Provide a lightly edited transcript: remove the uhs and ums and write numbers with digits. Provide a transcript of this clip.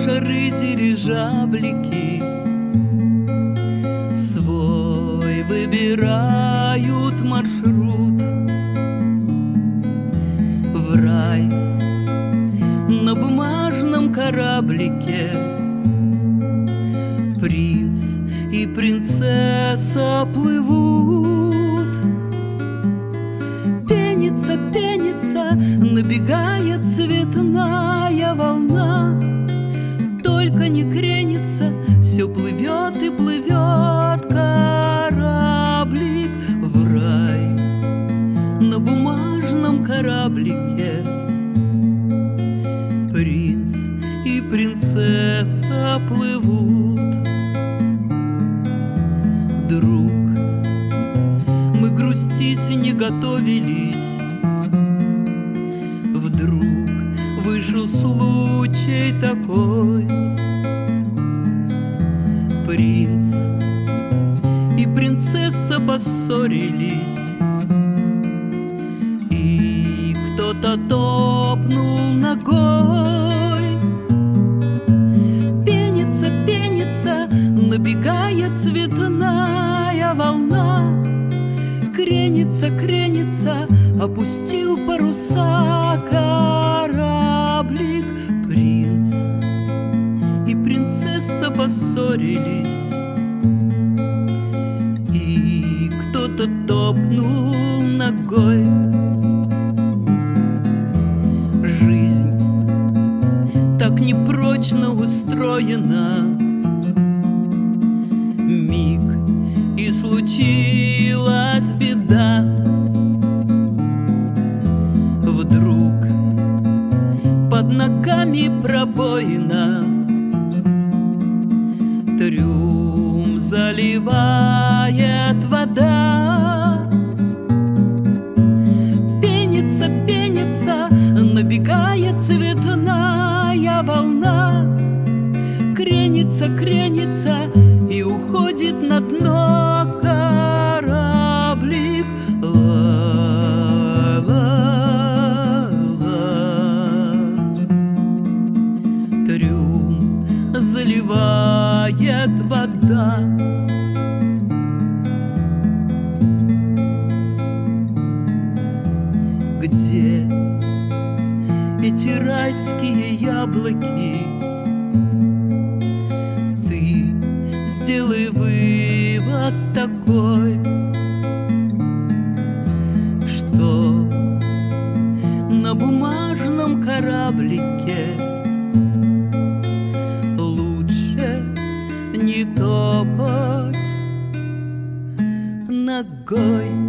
шары, дирижаблики свой выбирают маршрут в рай на бумажном кораблике. Принц и принцесса плывут. Пенится, пенится, набегает цветная волна. Только не кренится, все плывет и плывет кораблик в рай на бумажном кораблике. Принц и принцесса плывут. Друг, мы грустить не готовились. Вдруг вышел случай такой. Принц и принцесса поссорились, и кто-то топнул ногой. Пенится, пенится, набегает цветная волна. Кренится, кренится, опустил паруса кораблик. Принц и принцесса поссорились, и кто-то топнул ногой. Жизнь так непрочно устроена. Миг, и случилась беда. Вдруг под ногами пробоина. Трюм заливает вода. Пенится, пенится, набегает цветная волна. Кренится, кренится и уходит на дно кораблик. Ла-ла-ла. Трюм заливает вода. Где эти райские яблоки? Ты сделай вывод такой, что на бумажном кораблике лучше не топать ногой.